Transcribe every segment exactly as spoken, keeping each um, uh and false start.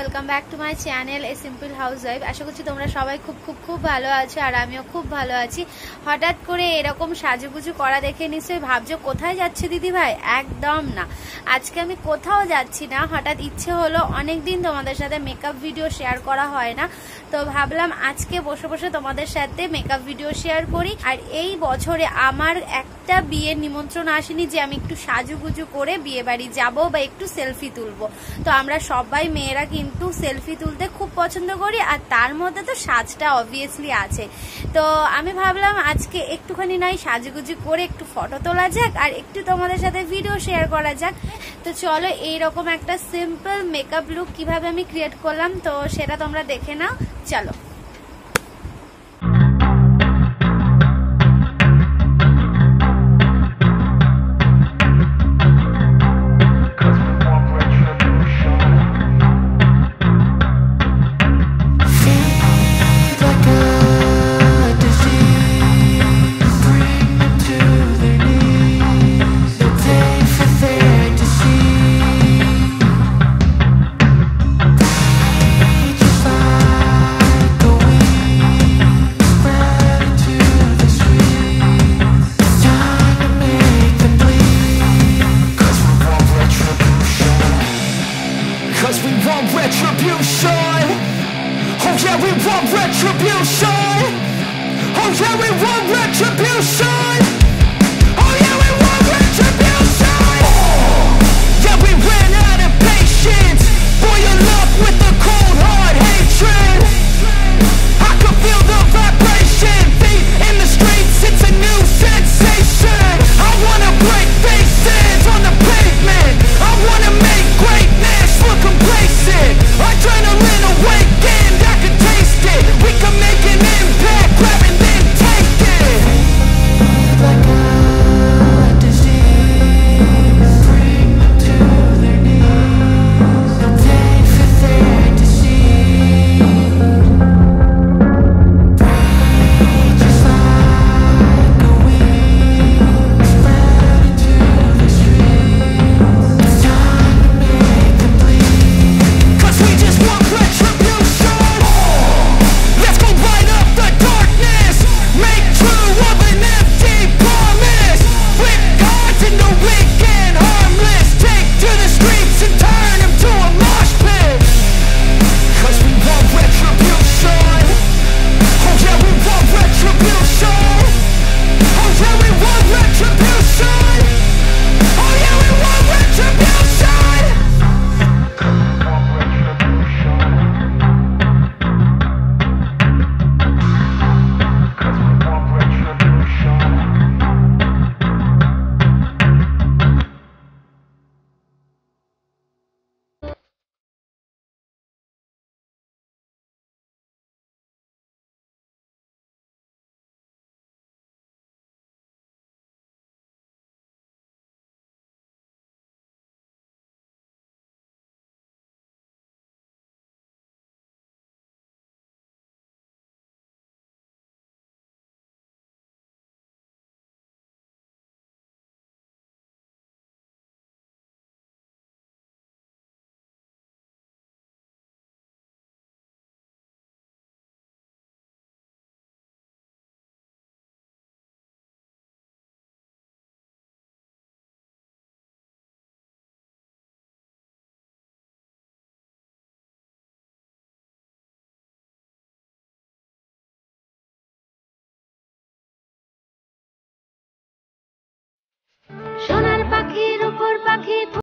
Welcome back to my channel a simple housewife. আশা করছি তোমরা সবাই খুব খুব খুব ভালো আছো, আর আমিও খুব ভালো আছি। হঠাৎ করে এরকম সাজুগুজু করা দেখে নিশ্চয়ই ভাবছো কোথায় যাচ্ছে দিদি ভাই। একদম না, আজকে আমি কোথাও যাচ্ছি না। হঠাৎ ইচ্ছে হলো, অনেকদিন তোমাদের সাথে মেকআপ ভিডিও শেয়ার করা হয় না, তো ভাবলাম আজকে বসে বসে তোমাদের সাথে মেকআপ ভিডিও শেয়ার করি। আর এই বছরে আমার একটা বিয়ের নিমন্ত্রণ আসেনি যে আমি একটু সাজুগুজু করে বিয়ে বাড়ি যাবো বা একটু সেলফি তুলবো। তো আমরা সবাই মেয়েরা কিন্তু সেলফি তুলতে খুব পছন্দ করি, আর তার মধ্যে তো সাজটা অবভিয়াসলি আছে। তো আমি ভাবলাম আজকে একটুখানি নয় সাজুগুজু করে একটু ফটো তোলা যাক, আর একটু তোমাদের সাথে ভিডিও শেয়ার করা যাক। তো চলো এইরকম একটা সিম্পল মেকআপ লুক কিভাবে আমি ক্রিয়েট করলাম তো সেটা তোমরা দেখে নাও। চলো। Cause we want retribution. Oh yeah, we want retribution. Oh yeah, we want retribution. Oh yeah, we want retribution. Yeah, we ran out of patience. Boil up with the cold hard hatred. I can feel the vibration. Feet in the streets, it's a new sensation. I wanna break faces on the pavement. I wanna make greatness look complacent. Adrenaline awakened, I can taste it. We can make an impact, grab and then take it. Like a disease, bring them to their knees. No pain for their disease. Breathe just like a weed, spread into the streets. It's time to make them bleed. Cause we just want retribution. Let's go light up the darkness. Make true of an empty promise. Flip cards into weak and harmless. Take to the streets and turn them to a mosh pit. Cause we want retribution. Oh yeah, we want retribution. Oh yeah, we want retribution. Oh yeah, we want retribution. সোনার পাখির উপর পাখি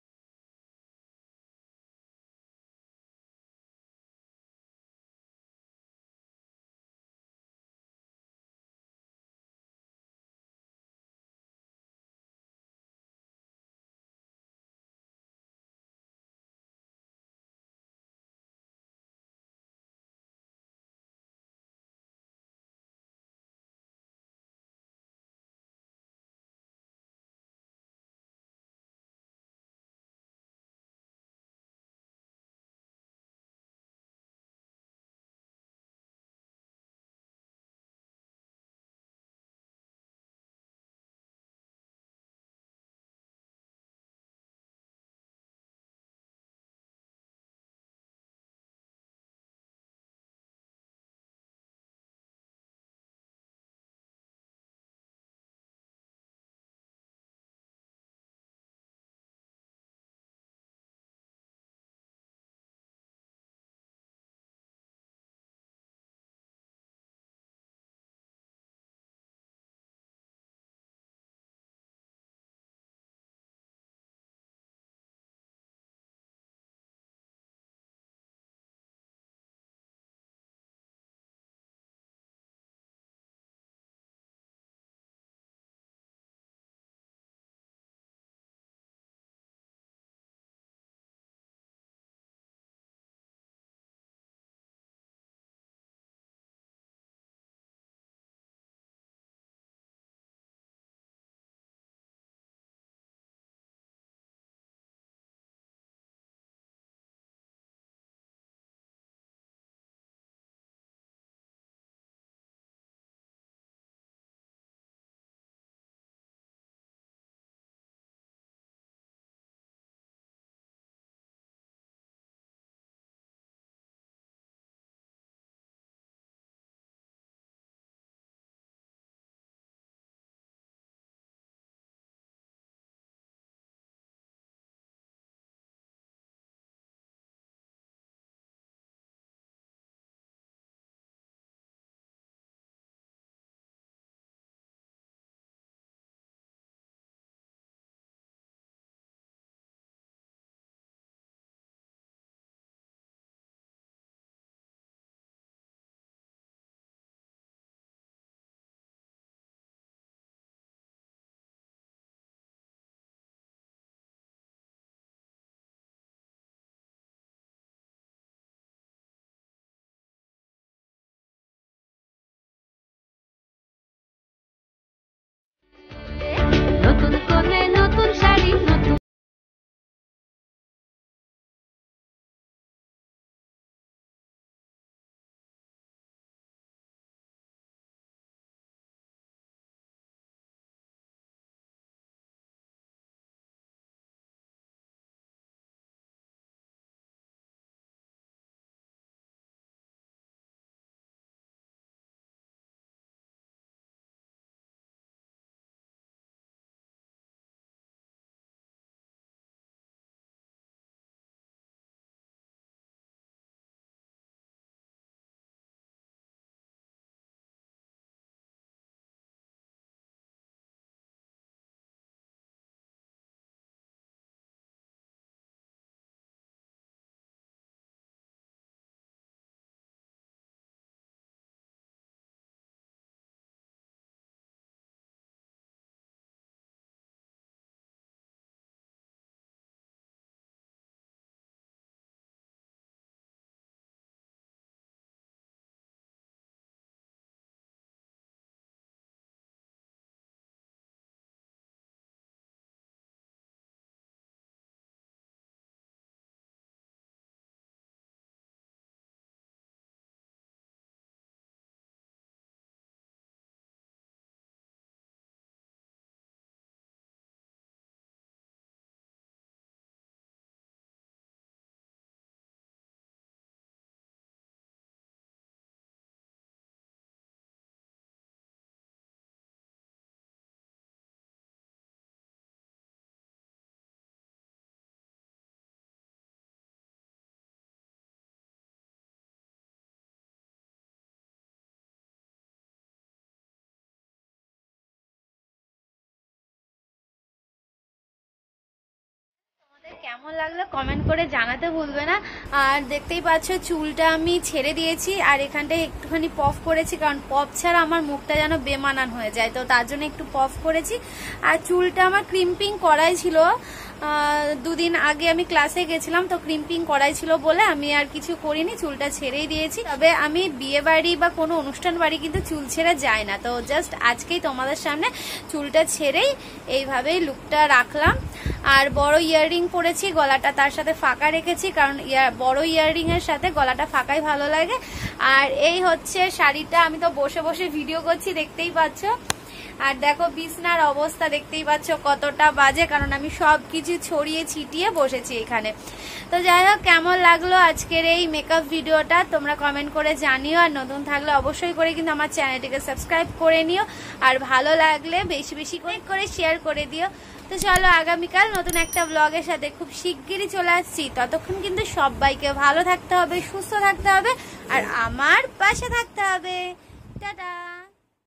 কেমন লাগলো comment করে জানাতে ভুলবে না। আর দেখতেই পাচ্ছ চুলটা আমি ছেড়ে দিয়েছি আর এখানটায় একটুখানি পফ করেছি, কারণ পফ ছাড়া আমার মুখটা যেন বেমানান হয়ে যায়, তো তার জন্য একটু পফ করেছি। আর চুলটা আমার ক্রিম্পিং করাই ছিল, দুদিন আগে আমি ক্লাসে গেছিলাম তো ক্রিম্পিং করাই ছিল বলে আমি আর কিছু করিনি, চুলটা ছেড়েই দিয়েছি। তবে আমি বিয়ে বাড়ি বা কোনো অনুষ্ঠান বাড়ি কিন্তু চুল ছেড়ে যায় না, তো জাস্ট আজকেই তোমাদের সামনে চুলটা ছেড়েই এইভাবেই লুকটা রাখলাম। আর বড় ইয়াররিং পরেছি, গলাটা তার সাথে ফাঁকা রেখেছি, কারণ বড় ইয়াররিং এর সাথে গলাটা ফাঁকাই ভালো লাগে। আর এই হচ্ছে শাড়িটা, আমি তো বসে বসে ভিডিও করছি দেখতেই পাচ্ছ। আর দেখো বিছনার অবস্থা দেখতেই পাচ্ছ কতটা বাজে, কারণ আমি সব কিছু ছড়িয়ে ছিটিয়ে বসেছি এখানে। তো যাই হোক, কেমন লাগলো আজকের এই মেকআপ ভিডিওটা তোমরা কমেন্ট করে জানিও। আর নতুন থাকলে অবশ্যই করে কিন্তু আমার চ্যানেলটিকে সাবস্ক্রাইব করে নিও, আর ভালো লাগলে বেশি বেশি করে শেয়ার করে দিও। তো চলো আগামীকাল নতুন একটা ব্লগের সাথে খুব শিগগিরই চলে আসছি। ততক্ষণ কিন্তু সবাইকে ভালো থাকতে হবে, সুস্থ থাকতে হবে, আর আমার পাশে থাকতে হবে। টাটা।